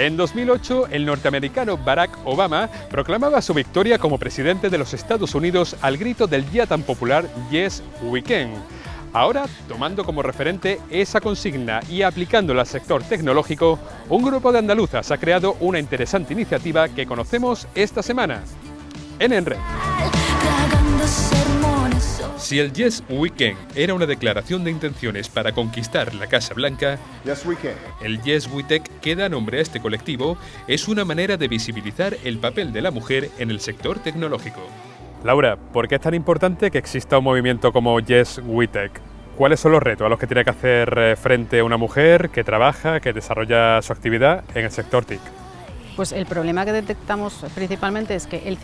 En 2008, el norteamericano Barack Obama proclamaba su victoria como presidente de los Estados Unidos al grito del ya tan popular Yes, We Can. Ahora, tomando como referente esa consigna y aplicándola al sector tecnológico, un grupo de andaluzas ha creado una interesante iniciativa que conocemos esta semana en Enred. Si el Yes We Can era una declaración de intenciones para conquistar la Casa Blanca, el Yes We Tech, que da nombre a este colectivo, es una manera de visibilizar el papel de la mujer en el sector tecnológico. Laura, ¿por qué es tan importante que exista un movimiento como Yes We Tech? ¿Cuáles son los retos a los que tiene que hacer frente una mujer que trabaja, que desarrolla su actividad en el sector TIC? Pues el problema que detectamos principalmente es que el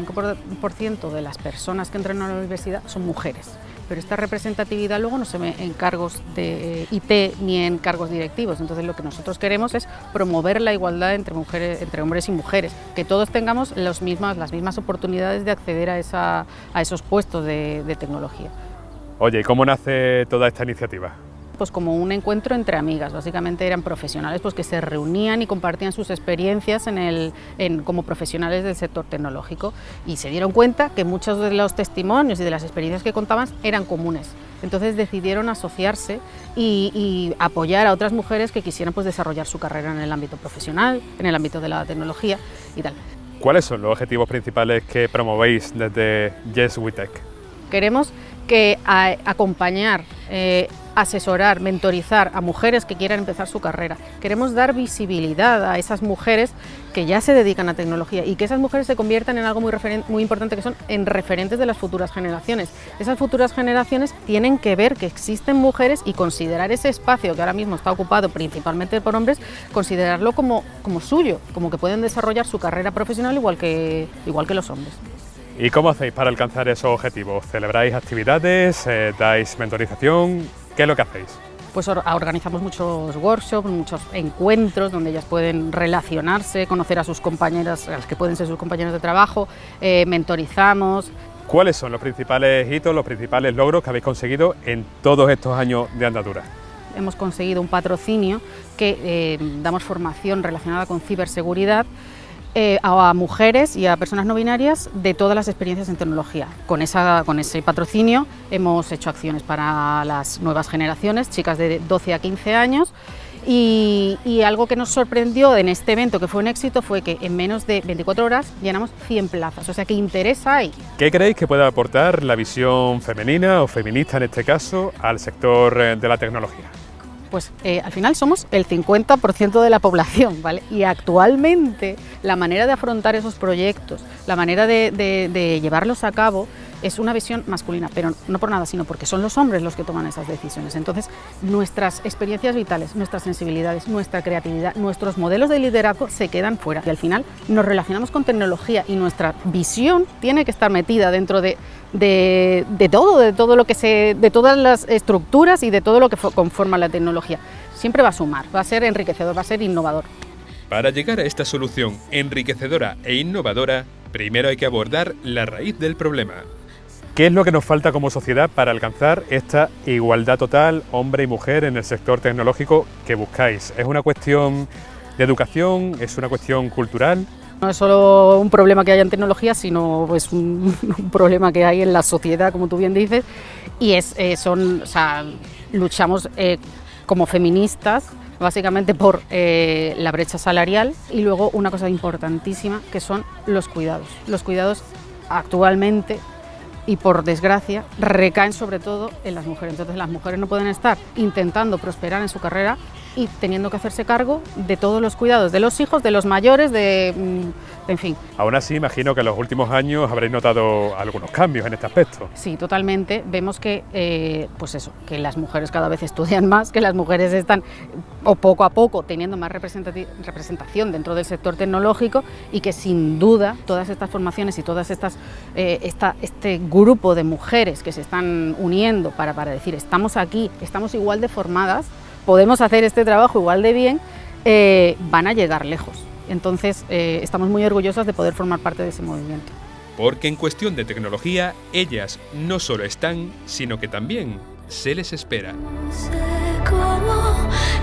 55% de las personas que entran a la universidad son mujeres, pero esta representatividad luego no se ve en cargos de IT ni en cargos directivos. Entonces lo que nosotros queremos es promover la igualdad entre hombres y mujeres, que todos tengamos las mismas oportunidades de acceder a esos puestos de tecnología. Oye, ¿y cómo nace toda esta iniciativa? Pues como un encuentro entre amigas, básicamente eran profesionales pues que se reunían y compartían sus experiencias como profesionales del sector tecnológico, y se dieron cuenta que muchos de los testimonios y de las experiencias que contaban eran comunes. Entonces decidieron asociarse y apoyar a otras mujeres que quisieran pues desarrollar su carrera en el ámbito profesional, en el ámbito de la tecnología y tal. ¿Cuáles son los objetivos principales que promovéis desde Yes We Tech? Queremos acompañar, asesorar, mentorizar a mujeres que quieran empezar su carrera. Queremos dar visibilidad a esas mujeres que ya se dedican a tecnología y que esas mujeres se conviertan en algo muy importante, que son en referentes de las futuras generaciones. Esas futuras generaciones tienen que ver que existen mujeres y considerar ese espacio que ahora mismo está ocupado principalmente por hombres, considerarlo como suyo, como que pueden desarrollar su carrera profesional igual que los hombres. ¿Y cómo hacéis para alcanzar esos objetivos? ¿Celebráis actividades? ¿Dais mentorización? ¿Qué es lo que hacéis? Pues organizamos muchos workshops, muchos encuentros donde ellas pueden relacionarse, conocer a sus compañeras, a las que pueden ser sus compañeros de trabajo, mentorizamos. ¿Cuáles son los principales hitos, los principales logros que habéis conseguido en todos estos años de andadura? Hemos conseguido un patrocinio que damos formación relacionada con ciberseguridad a mujeres y a personas no binarias de todas las experiencias en tecnología. Con ese patrocinio hemos hecho acciones para las nuevas generaciones, chicas de 12 a 15 años, y algo que nos sorprendió en este evento, que fue un éxito, fue que en menos de 24 horas llenamos 100 plazas, o sea que interés hay. ¿Qué creéis que puede aportar la visión femenina o feminista en este caso al sector de la tecnología? Pues al final somos el 50% de la población, ¿vale? Y actualmente la manera de afrontar esos proyectos, la manera de llevarlos a cabo es una visión masculina, pero no por nada, sino porque son los hombres los que toman esas decisiones. Entonces, nuestras experiencias vitales, nuestras sensibilidades, nuestra creatividad, nuestros modelos de liderazgo se quedan fuera. Y al final nos relacionamos con tecnología y nuestra visión tiene que estar metida dentro de todo lo que de todas las estructuras y de todo lo que conforma la tecnología. Siempre va a sumar, va a ser enriquecedor, va a ser innovador. Para llegar a esta solución enriquecedora e innovadora, primero hay que abordar la raíz del problema. ¿Qué es lo que nos falta como sociedad para alcanzar esta igualdad total hombre y mujer en el sector tecnológico que buscáis? ¿Es una cuestión de educación? ¿Es una cuestión cultural? No es solo un problema que haya en tecnología, sino pues un problema que hay en la sociedad, como tú bien dices, y luchamos como feministas básicamente por la brecha salarial, y luego una cosa importantísima que son los cuidados. Los cuidados actualmente, y por desgracia, recaen sobre todo en las mujeres. Entonces las mujeres no pueden estar intentando prosperar en su carrera y teniendo que hacerse cargo de todos los cuidados, de los hijos, de los mayores, en fin. Aún así, imagino que en los últimos años habréis notado algunos cambios en este aspecto. Sí, totalmente. Vemos que, pues eso, que las mujeres cada vez estudian más, que las mujeres están, o poco a poco, teniendo más representación dentro del sector tecnológico, y que sin duda todas estas formaciones y todas este grupo de mujeres que se están uniendo para decir estamos aquí, estamos igual de formadas, podemos hacer este trabajo igual de bien, van a llegar lejos. Entonces estamos muy orgullosas de poder formar parte de ese movimiento. Porque en cuestión de tecnología, ellas no solo están, sino que también se les espera. No sé cómo